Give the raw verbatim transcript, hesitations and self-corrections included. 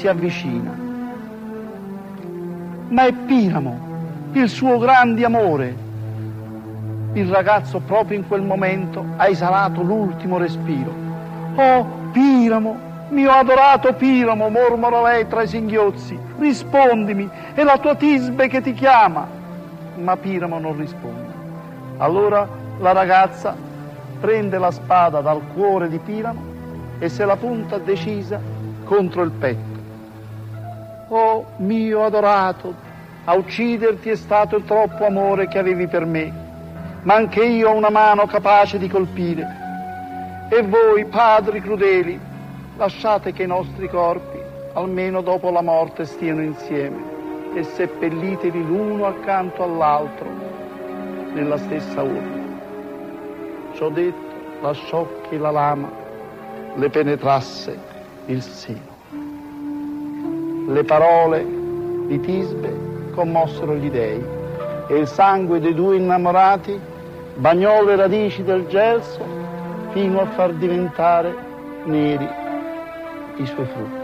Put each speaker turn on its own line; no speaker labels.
si avvicina. Ma è Piramo, il suo grande amore. Il ragazzo proprio in quel momento ha esalato l'ultimo respiro. Oh, Piramo, mio adorato Piramo, mormora lei tra i singhiozzi, rispondimi, è la tua Tisbe che ti chiama. Ma Piramo non risponde. Allora la ragazza prende la spada dal cuore di Piramo e se la punta decisa contro il petto. Oh, mio adorato, a ucciderti è stato il troppo amore che avevi per me, ma anche io ho una mano capace di colpire. E voi, padri crudeli, lasciate che i nostri corpi, almeno dopo la morte, stiano insieme e seppellitevi l'uno accanto all'altro nella stessa urna. Ciò detto, lasciò che la lama le penetrasse il seno. Le parole di Tisbe commossero gli dei e il sangue dei due innamorati bagnò le radici del gelso fino a far diventare neri i suoi frutti.